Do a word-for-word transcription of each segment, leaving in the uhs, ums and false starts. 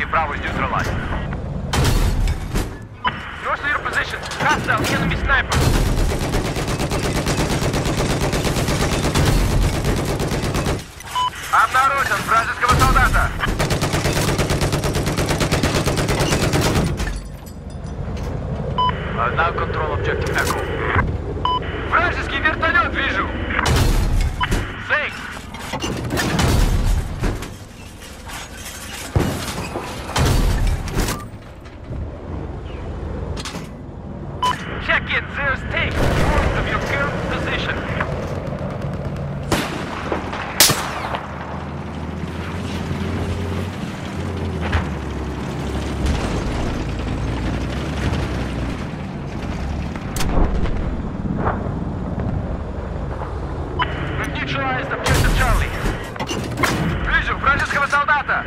Bravo is neutralized. Yours to your position. Hostile enemy sniper. Обнаружен вражеского солдата. Now control objective Echo. Вражеский вертолет вижу. Thanks. Check in, there's tank. North of your current position. We've neutralized objective Charlie. Вижу вражеского солдата.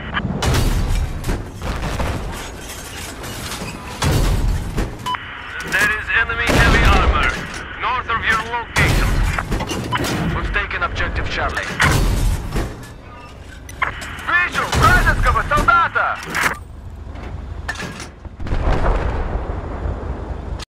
There is enemy heavy armor, north of your location. We've taken objective Charlie. Вижу вражеского солдата!